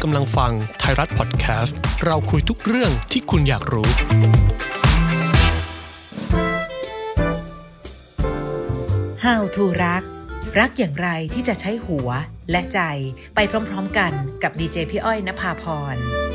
กำลังฟังไทยรัฐพอดแคสต์เราคุยทุกเรื่องที่คุณอยากรู้ How to รักอย่างไรที่จะใช้หัวและใจไปพร้อมๆกันกับดีเจพี่อ้อยณภาพร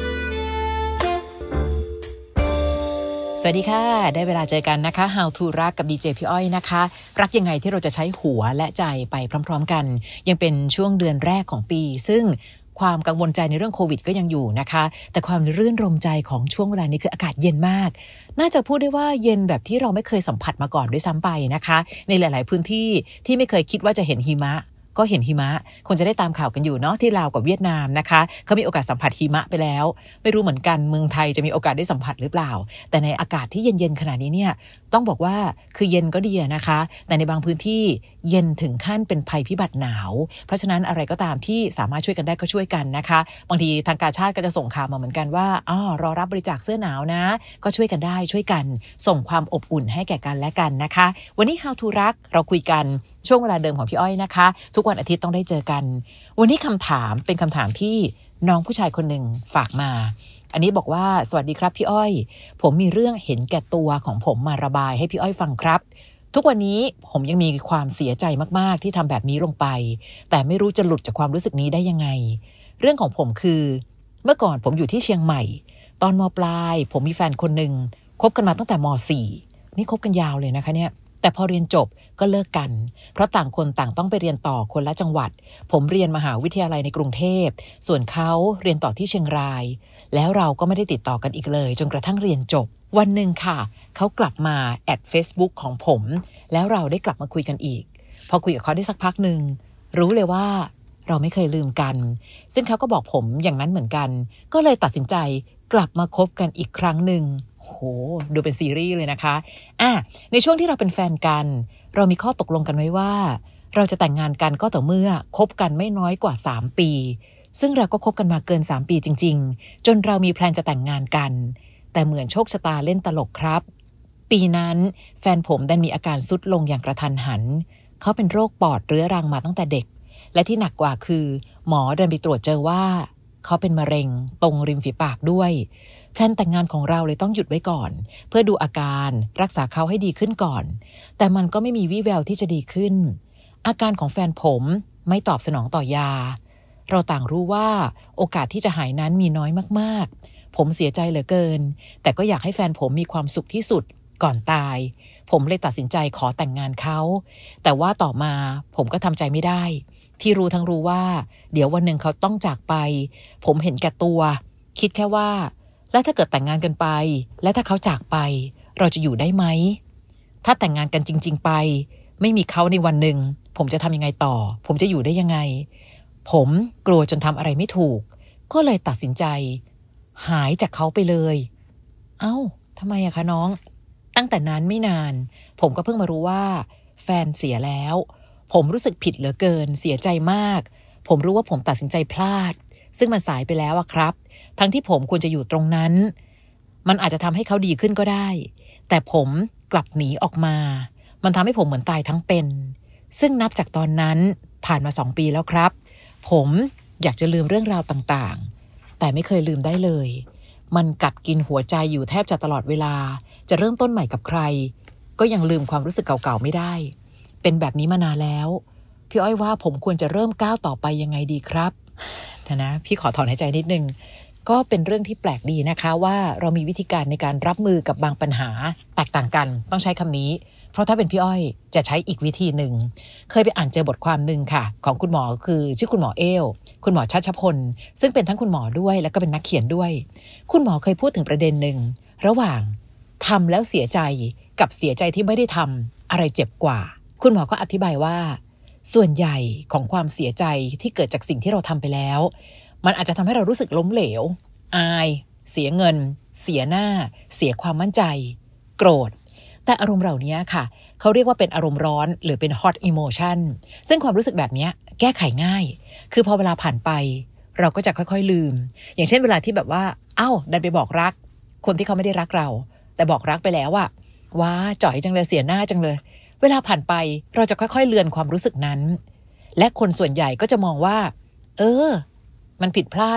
สวัสดีค่ะได้เวลาเจอกันนะคะ How to รักกับดีเจพี่อ้อยนะคะรักยังไงที่เราจะใช้หัวและใจไปพร้อมๆกันยังเป็นช่วงเดือนแรกของปีซึ่งความกังวลใจในเรื่องโควิดก็ยังอยู่นะคะแต่ความรื่นรมใจของช่วงเวลานี้คืออากาศเย็นมากน่าจะพูดได้ว่าเย็นแบบที่เราไม่เคยสัมผัสมาก่อนด้วยซ้ำไปนะคะในหลายๆพื้นที่ที่ไม่เคยคิดว่าจะเห็นหิมะก็เห็นหิมะคงจะได้ตามข่าวกันอยู่เนาะที่ลาวกับเวียดนามนะคะเขามีโอกาสสัมผัสหิมะไปแล้วไม่รู้เหมือนกันเมืองไทยจะมีโอกาสได้สัมผัสหรือเปล่าแต่ในอากาศที่เย็นๆขนาดนี้เนี่ยต้องบอกว่าคือเย็นก็ดีนะคะแต่ในบางพื้นที่เย็นถึงขั้นเป็นภัยพิบัติหนาวเพราะฉะนั้นอะไรก็ตามที่สามารถช่วยกันได้ก็ช่วยกันนะคะบางทีทางการชาติก็จะส่งข่าวมาเหมือนกันว่ารอรับบริจาคเสื้อหนาวนะก็ช่วยกันได้ช่วยกันส่งความอบอุ่นให้แก่กันและกันนะคะวันนี้ How to รักเราคุยกันช่วงเวลาเดิมของพี่อ้อยนะคะทุกวันอาทิตย์ต้องได้เจอกันวันนี้คำถามเป็นคำถามที่น้องผู้ชายคนหนึ่งฝากมาอันนี้บอกว่าสวัสดีครับพี่อ้อยผมมีเรื่องเห็นแก่ตัวของผมมาระบายให้พี่อ้อยฟังครับทุกวันนี้ผมยังมีความเสียใจมากๆที่ทำแบบนี้ลงไปแต่ไม่รู้จะหลุดจากความรู้สึกนี้ได้ยังไงเรื่องของผมคือเมื่อก่อนผมอยู่ที่เชียงใหม่ตอนม.ปลายผมมีแฟนคนหนึ่งคบกันมาตั้งแต่ม.4 นี่คบกันยาวเลยนะคะเนี่ยแต่พอเรียนจบก็เลิกกันเพราะต่างคนต่างต้องไปเรียนต่อคนละจังหวัดผมเรียนมหาวิทยาลัยในกรุงเทพส่วนเขาเรียนต่อที่เชียงรายแล้วเราก็ไม่ได้ติดต่อกันอีกเลยจนกระทั่งเรียนจบวันหนึ่งค่ะเขากลับมาแอด Facebook ของผมแล้วเราได้กลับมาคุยกันอีกพอคุยกับเขาได้สักพักหนึ่งรู้เลยว่าเราไม่เคยลืมกันซึ่งเขาก็บอกผมอย่างนั้นเหมือนกันก็เลยตัดสินใจกลับมาคบกันอีกครั้งหนึ่งโหดูเป็นซีรีส์เลยนะคะในช่วงที่เราเป็นแฟนกันเรามีข้อตกลงกันไว้ว่าเราจะแต่งงานกันก็ต่อเมื่อคบกันไม่น้อยกว่า3 ปีซึ่งเราก็คบกันมาเกิน3 ปีจริงๆจนเรามีแพลนจะแต่งงานกันแต่เหมือนโชคชะตาเล่นตลกครับปีนั้นแฟนผมดันมีอาการทรุดลงอย่างกระทันหันเขาเป็นโรคปอดเรื้อรังมาตั้งแต่เด็กและที่หนักกว่าคือหมอเดินไปตรวจเจอว่าเขาเป็นมะเร็งตรงริมฝีปากด้วยแพลนแต่งงานของเราเลยต้องหยุดไว้ก่อนเพื่อดูอาการรักษาเขาให้ดีขึ้นก่อนแต่มันก็ไม่มีวี่แววที่จะดีขึ้นอาการของแฟนผมไม่ตอบสนองต่อยาเราต่างรู้ว่าโอกาสที่จะหายนั้นมีน้อยมากๆผมเสียใจเหลือเกินแต่ก็อยากให้แฟนผมมีความสุขที่สุดก่อนตายผมเลยตัดสินใจขอแต่งงานเขาแต่ว่าต่อมาผมก็ทำใจไม่ได้ที่รู้ทั้งรู้ว่าเดี๋ยววันหนึ่งเขาต้องจากไปผมเห็นแก่ตัวคิดแค่ว่าแล้วถ้าเกิดแต่งงานกันไปและถ้าเขาจากไปเราจะอยู่ได้ไหมถ้าแต่งงานกันจริงๆไปไม่มีเขาในวันหนึ่งผมจะทำยังไงต่อผมจะอยู่ได้ยังไงผมกลัวจนทำอะไรไม่ถูกก็เลยตัดสินใจหายจากเขาไปเลยเอ้าทำไมอะคะน้องตั้งแต่นั้นไม่นานผมก็เพิ่งมารู้ว่าแฟนเสียแล้วผมรู้สึกผิดเหลือเกินเสียใจมากผมรู้ว่าผมตัดสินใจพลาดซึ่งมันสายไปแล้วอะครับทั้งที่ผมควรจะอยู่ตรงนั้นมันอาจจะทำให้เขาดีขึ้นก็ได้แต่ผมกลับหนีออกมามันทำให้ผมเหมือนตายทั้งเป็นซึ่งนับจากตอนนั้นผ่านมา2 ปีแล้วครับผมอยากจะลืมเรื่องราวต่างๆแต่ไม่เคยลืมได้เลยมันกัดกินหัวใจอยู่แทบจะตลอดเวลาจะเริ่มต้นใหม่กับใครก็ยังลืมความรู้สึกเก่าๆไม่ได้เป็นแบบนี้มานานแล้วพี่อ้อยว่าผมควรจะเริ่มก้าวต่อไปยังไงดีครับนะพี่ขอถอนหายใจนิดนึงก็เป็นเรื่องที่แปลกดีนะคะว่าเรามีวิธีการในการรับมือกับบางปัญหาแตกต่างกันต้องใช้คำนี้เพราะถ้าเป็นพี่อ้อยจะใช้อีกวิธีหนึ่งเคยไปอ่านเจอบทความหนึ่งค่ะของคุณหมอคือชื่อคุณหมอเอลคุณหมอชัชพลซึ่งเป็นทั้งคุณหมอด้วยแล้วก็เป็นนักเขียนด้วยคุณหมอเคยพูดถึงประเด็นหนึ่งระหว่างทำแล้วเสียใจกับเสียใจที่ไม่ได้ทำอะไรเจ็บกว่าคุณหมอก็อธิบายว่าส่วนใหญ่ของความเสียใจที่เกิดจากสิ่งที่เราทำไปแล้วมันอาจจะทำให้เรารู้สึกล้มเหลวอายเสียเงินเสียหน้าเสียความมั่นใจโกรธแต่อารมณ์เหล่านี้ค่ะเขาเรียกว่าเป็นอารมณ์ร้อนหรือเป็น hot emotion ซึ่งความรู้สึกแบบนี้แก้ไขง่ายคือพอเวลาผ่านไปเราก็จะค่อยๆลืมอย่างเช่นเวลาที่แบบว่าดันไปบอกรักคนที่เขาไม่ได้รักเราแต่บอกรักไปแล้วอะว้าจ่อยจังเลยเสียหน้าจังเลยเวลาผ่านไปเราจะค่อยๆเลือนความรู้สึกนั้นและคนส่วนใหญ่ก็จะมองว่ามันผิดพลาดอะ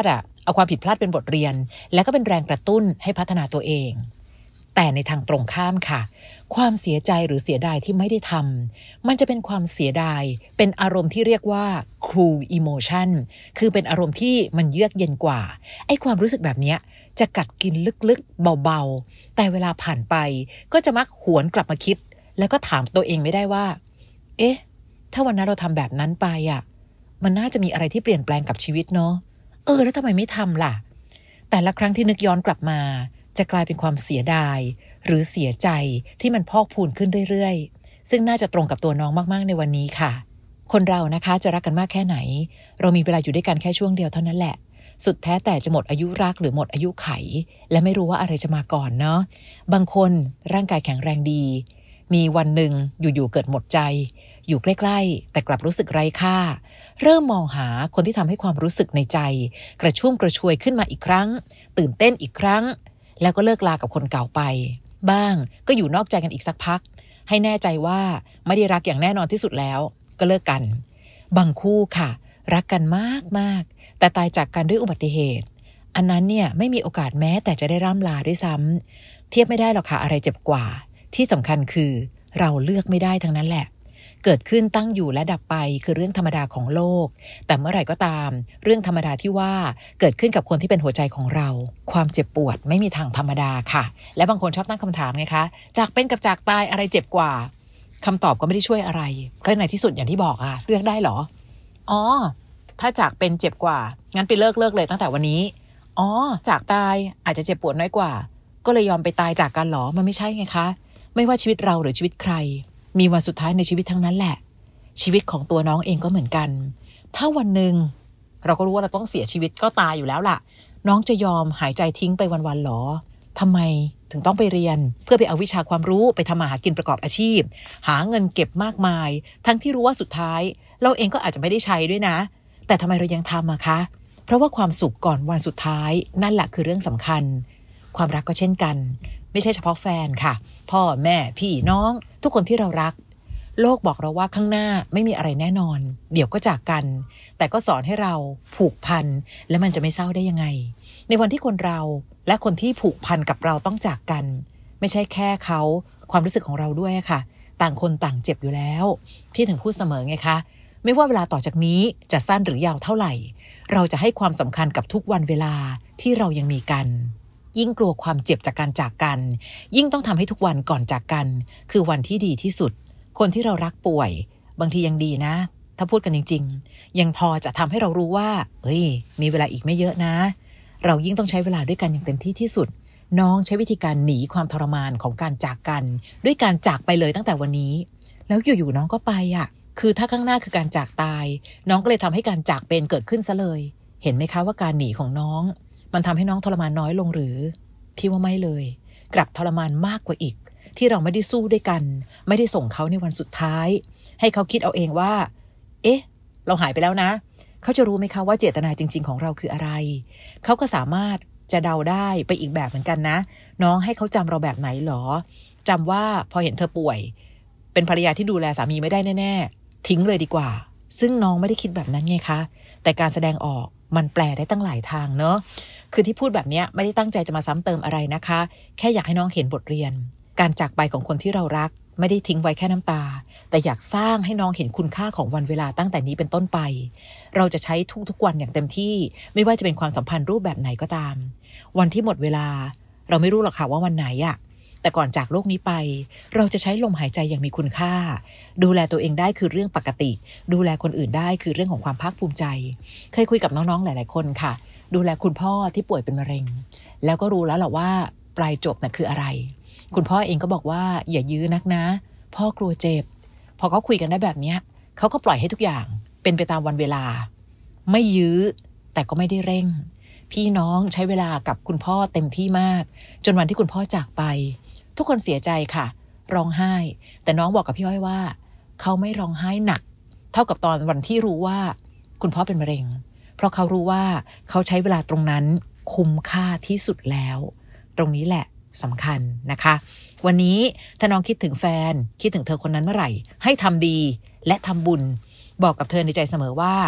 เอาความผิดพลาดเป็นบทเรียนและก็เป็นแรงกระตุ้นให้พัฒนาตัวเองแต่ในทางตรงข้ามค่ะความเสียใจหรือเสียดายที่ไม่ได้ทำมันจะเป็นความเสียดายเป็นอารมณ์ที่เรียกว่า cruel emotion คือเป็นอารมณ์ที่มันเยือกเย็นกว่าไอ้ความรู้สึกแบบเนี้ยจะกัดกินลึกๆเบาๆแต่เวลาผ่านไปก็จะมักหวนกลับมาคิดแล้วก็ถามตัวเองไม่ได้ว่าเอ๊ะถ้าวันนั้นเราทำแบบนั้นไปมันน่าจะมีอะไรที่เปลี่ยนแปลงกับชีวิตเนาะแล้วทำไมไม่ทำล่ะแต่ละครั้งที่นึกย้อนกลับมาจะกลายเป็นความเสียดายหรือเสียใจที่มันพอกพูนขึ้นเรื่อยๆซึ่งน่าจะตรงกับตัวน้องมากๆในวันนี้ค่ะคนเรานะคะจะรักกันมากแค่ไหนเรามีเวลาอยู่ด้วยกันแค่ช่วงเดียวเท่านั้นแหละสุดแท้แต่จะหมดอายุรักหรือหมดอายุไขและไม่รู้ว่าอะไรจะมาก่อนเนาะบางคนร่างกายแข็งแรงดีมีวันหนึ่งอยู่ๆเกิดหมดใจอยู่ใกล้ๆแต่กลับรู้สึกไร้ค่าเริ่มมองหาคนที่ทำให้ความรู้สึกในใจกระชุ่มกระชวยขึ้นมาอีกครั้งตื่นเต้นอีกครั้งแล้วก็เลิกลากับคนเก่าไปบ้างก็อยู่นอกใจกันอีกสักพักให้แน่ใจว่าไม่ได้รักอย่างแน่นอนที่สุดแล้วก็เลิกกันบางคู่ค่ะรักกันมากๆแต่ตายจากกันด้วยอุบัติเหตุอันนั้นเนี่ยไม่มีโอกาสแม้แต่จะได้ร่ำลาด้วยซ้ำเทียบไม่ได้หรอกค่ะอะไรเจ็บกว่าที่สำคัญคือเราเลือกไม่ได้ทั้งนั้นแหละเกิดขึ้นตั้งอยู่และดับไปคือเรื่องธรรมดาของโลกแต่เมื่อไหร่ก็ตามเรื่องธรรมดาที่ว่าเกิดขึ้นกับคนที่เป็นหัวใจของเราความเจ็บปวดไม่มีทางธรรมดาค่ะและบางคนชอบตั้งคำถามไงคะจากเป็นกับจากตายอะไรเจ็บกว่าคำตอบก็ไม่ได้ช่วยอะไรเพราะในที่สุดอย่างที่บอกเลือกได้เหรอถ้าจากเป็นเจ็บกว่างั้นไปเลิกเลยตั้งแต่วันนี้จากตายอาจจะเจ็บปวดน้อยกว่าก็เลยยอมไปตายจากกันเหรอมันไม่ใช่ไงคะไม่ว่าชีวิตเราหรือชีวิตใครมีวันสุดท้ายในชีวิตทั้งนั้นแหละชีวิตของตัวน้องเองก็เหมือนกันถ้าวันหนึ่งเราก็รู้ว่าเราต้องเสียชีวิตก็ตายอยู่แล้วล่ะน้องจะยอมหายใจทิ้งไปวันๆหรอทำไมถึงต้องไปเรียนเพื่อไปเอาวิชาความรู้ไปทำมาหากินประกอบอาชีพหาเงินเก็บมากมายทั้งที่รู้ว่าสุดท้ายเราเองก็อาจจะไม่ได้ใช้ด้วยนะแต่ทำไมเรายังทำคะเพราะว่าความสุขก่อนวันสุดท้ายนั่นแหละคือเรื่องสำคัญความรักก็เช่นกันไม่ใช่เฉพาะแฟนค่ะพ่อแม่พี่น้องทุกคนที่เรารักโลกบอกเราว่าข้างหน้าไม่มีอะไรแน่นอนเดี๋ยวก็จากกันแต่ก็สอนให้เราผูกพันและมันจะไม่เศร้าได้ยังไงในวันที่คนเราและคนที่ผูกพันกับเราต้องจากกันไม่ใช่แค่เขาความรู้สึกของเราด้วยค่ะต่างคนต่างเจ็บอยู่แล้วพี่ถึงพูดเสมอไงคะไม่ว่าเวลาต่อจากนี้จะสั้นหรือยาวเท่าไหร่เราจะให้ความสำคัญกับทุกวันเวลาที่เรายังมีกันยิ่งกลัวความเจ็บจากการจากกันยิ่งต้องทำให้ทุกวันก่อนจากกันคือวันที่ดีที่สุดคนที่เรารักป่วยบางทียังดีนะถ้าพูดกันจริงๆยังพอจะทำให้เรารู้ว่ามีเวลาอีกไม่เยอะนะเรายิ่งต้องใช้เวลาด้วยกันอย่างเต็มที่ที่สุดน้องใช้วิธีการหนีความทรมานของการจากกันด้วยการจากไปเลยตั้งแต่วันนี้แล้วอยู่ๆน้องก็ไปคือถ้าข้างหน้าคือการจากตายน้องก็เลยทำให้การจากเป็นเกิดขึ้นซะเลยเห็นไหมคะว่าการหนีของน้องมันทำให้น้องทรมานน้อยลงหรือพี่ว่าไม่เลยกลับทรมานมากกว่าอีกที่เราไม่ได้สู้ด้วยกันไม่ได้ส่งเขาในวันสุดท้ายให้เขาคิดเอาเองว่าเราหายไปแล้วนะเขาจะรู้ไหมคะว่าเจตนาจริงๆของเราคืออะไรเขาก็สามารถจะเดาได้ไปอีกแบบเหมือนกันนะน้องให้เขาจำเราแบบไหนหรอจำว่าพอเห็นเธอป่วยเป็นภรรยาที่ดูแลสามีไม่ได้แน่ๆทิ้งเลยดีกว่าซึ่งน้องไม่ได้คิดแบบนั้นไงคะแต่การแสดงออกมันแปลได้ตั้งหลายทางเนอะคือที่พูดแบบนี้ไม่ได้ตั้งใจจะมาซ้ำเติมอะไรนะคะแค่อยากให้น้องเห็นบทเรียนการจากไปของคนที่เรารักไม่ได้ทิ้งไว้แค่น้ำตาแต่อยากสร้างให้น้องเห็นคุณค่าของวันเวลาตั้งแต่นี้เป็นต้นไปเราจะใช้ทุกวันอย่างเต็มที่ไม่ว่าจะเป็นความสัมพันธ์รูปแบบไหนก็ตามวันที่หมดเวลาเราไม่รู้หรอกค่ะว่าวันไหนแต่ก่อนจากโลกนี้ไปเราจะใช้ลมหายใจอย่างมีคุณค่าดูแลตัวเองได้คือเรื่องปกติดูแลคนอื่นได้คือเรื่องของความภาคภูมิใจเคยคุยกับน้องๆหลายๆคนค่ะดูแลคุณพ่อที่ป่วยเป็นมะเร็งแล้วก็รู้แล้วแหละว่าปลายจบคืออะไรคุณพ่อเองก็บอกว่าอย่ายื้อนักนะพ่อกลัวเจ็บพอเขาคุยกันได้แบบนี้เขาก็ปล่อยให้ทุกอย่างเป็นไปตามวันเวลาไม่ยื้อแต่ก็ไม่ได้เร่งพี่น้องใช้เวลากับคุณพ่อเต็มที่มากจนวันที่คุณพ่อจากไปทุกคนเสียใจค่ะร้องไห้แต่น้องบอกกับพี่อ้อยว่าเขาไม่ร้องไห้หนักเท่ากับตอนวันที่รู้ว่าคุณพ่อเป็นมะเร็งเพราะเขารู้ว่าเขาใช้เวลาตรงนั้นคุ้มค่าที่สุดแล้วตรงนี้แหละสำคัญนะคะวันนี้ถ้าน้องคิดถึงแฟนคิดถึงเธอคนนั้นเมื่อไหร่ให้ทำดีและทำบุญบอกกับเธอในใจเสมอว่า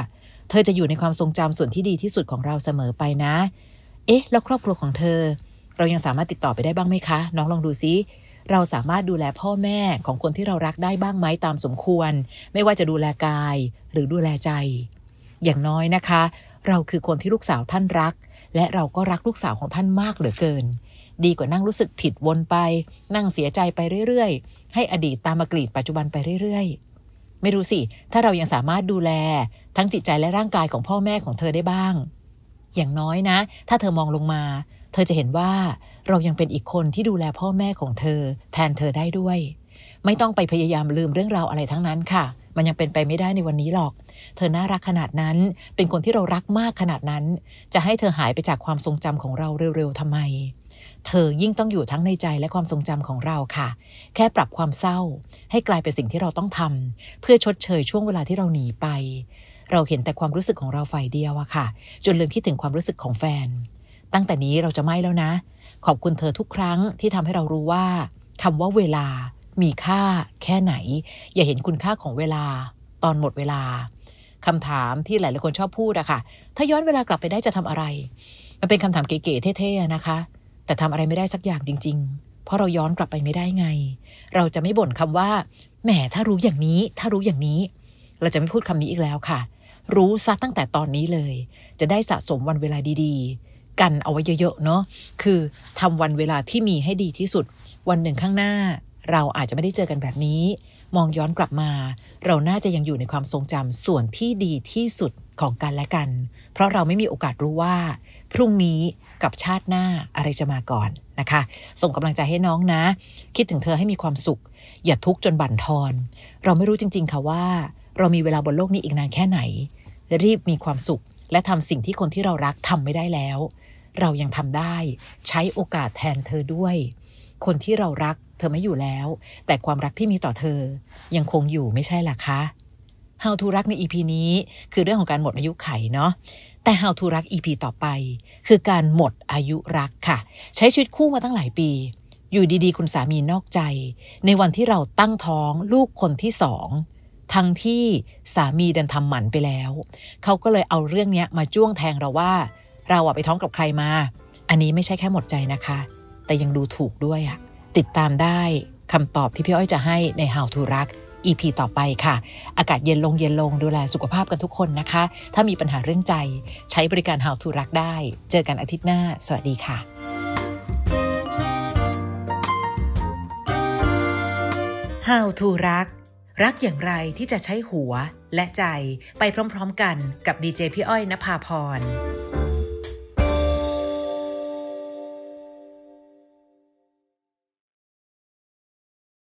เธอจะอยู่ในความทรงจำส่วนที่ดีที่สุดของเราเสมอไปนะแล้วครอบครัวของเธอเรายังสามารถติดต่อไปได้บ้างไหมคะน้องลองดูซิเราสามารถดูแลพ่อแม่ของคนที่เรารักได้บ้างไหมตามสมควรไม่ว่าจะดูแลกายหรือดูแลใจอย่างน้อยนะคะเราคือคนที่ลูกสาวท่านรักและเราก็รักลูกสาวของท่านมากเหลือเกินดีกว่านั่งรู้สึกผิดวนไปนั่งเสียใจไปเรื่อยๆให้อดีตตามมากรีดปัจจุบันไปเรื่อยๆไม่รู้สิถ้าเรายังสามารถดูแลทั้งจิตใจและร่างกายของพ่อแม่ของเธอได้บ้างอย่างน้อยนะถ้าเธอมองลงมาเธอจะเห็นว่าเรายังเป็นอีกคนที่ดูแลพ่อแม่ของเธอแทนเธอได้ด้วยไม่ต้องไปพยายามลืมเรื่องราวอะไรทั้งนั้นค่ะมันยังเป็นไปไม่ได้ในวันนี้หรอกเธอน่ารักขนาดนั้นเป็นคนที่เรารักมากขนาดนั้นจะให้เธอหายไปจากความทรงจำของเราเร็วๆทำไมเธอยิ่งต้องอยู่ทั้งในใจและความทรงจำของเราค่ะแค่ปรับความเศร้าให้กลายเป็นสิ่งที่เราต้องทำเพื่อชดเชยช่วงเวลาที่เราหนีไปเราเห็นแต่ความรู้สึกของเราฝ่ายเดียวอะค่ะจนลืมคิดถึงความรู้สึกของแฟนตั้งแต่นี้เราจะไม่แล้วนะขอบคุณเธอทุกครั้งที่ทำให้เรารู้ว่าคำว่าเวลามีค่าแค่ไหนอย่าเห็นคุณค่าของเวลาตอนหมดเวลาคำถามที่หลายๆคนชอบพูดอะค่ะถ้าย้อนเวลากลับไปได้จะทำอะไรมันเป็นคำถามเก๋ๆเท่ๆนะคะแต่ทำอะไรไม่ได้สักอย่างจริงๆเพราะเราย้อนกลับไปไม่ได้ไงเราจะไม่บ่นคำว่าแหมถ้ารู้อย่างนี้ถ้ารู้อย่างนี้เราจะไม่พูดคำนี้อีกแล้วค่ะรู้ซะตั้งแต่ตอนนี้เลยจะได้สะสมวันเวลาดีๆกันเอาไว้เยอะๆเนาะคือทำวันเวลาที่มีให้ดีที่สุดวันหนึ่งข้างหน้าเราอาจจะไม่ได้เจอกันแบบนี้มองย้อนกลับมาเราน่าจะยังอยู่ในความทรงจำส่วนที่ดีที่สุดของกันและกันเพราะเราไม่มีโอกาสรู้ว่าพรุ่งนี้กับชาติหน้าอะไรจะมาก่อนนะคะส่งกำลังใจให้น้องนะคิดถึงเธอให้มีความสุขอย่าทุกข์จนบั่นทอนเราไม่รู้จริงๆค่ะว่าเรามีเวลาบนโลกนี้อีกนานแค่ไหนรีบมีความสุขและทำสิ่งที่คนที่เรารักทำไม่ได้แล้วเรายังทำได้ใช้โอกาสแทนเธอด้วยคนที่เรารักเธอไม่อยู่แล้วแต่ความรักที่มีต่อเธอยังคงอยู่ไม่ใช่หรอคะ How to รักใน EP นี้คือเรื่องของการหมดอายุไขเนาะแต่ How to รัก EP ต่อไปคือการหมดอายุรักค่ะใช้ชีวิตคู่มาตั้งหลายปีอยู่ดีๆคุณสามีนอกใจในวันที่เราตั้งท้องลูกคนที่2ทั้งที่สามีดันทำหมันไปแล้วเขาก็เลยเอาเรื่องนี้มาจ้วงแทงเราว่าเราไปท้องกับใครมาอันนี้ไม่ใช่แค่หมดใจนะคะแต่ยังดูถูกด้วยอะติดตามได้คำตอบที่พี่อ้อยจะให้ใน How to รัก EP ต่อไปค่ะอากาศเย็นลงดูแลสุขภาพกันทุกคนนะคะถ้ามีปัญหาเรื่องใจใช้บริการ How to รักได้เจอกันอาทิตย์หน้าสวัสดีค่ะ How to รักอย่างไรที่จะใช้หัวและใจไปพร้อมๆกันกับดีเจพี่อ้อยณภาพร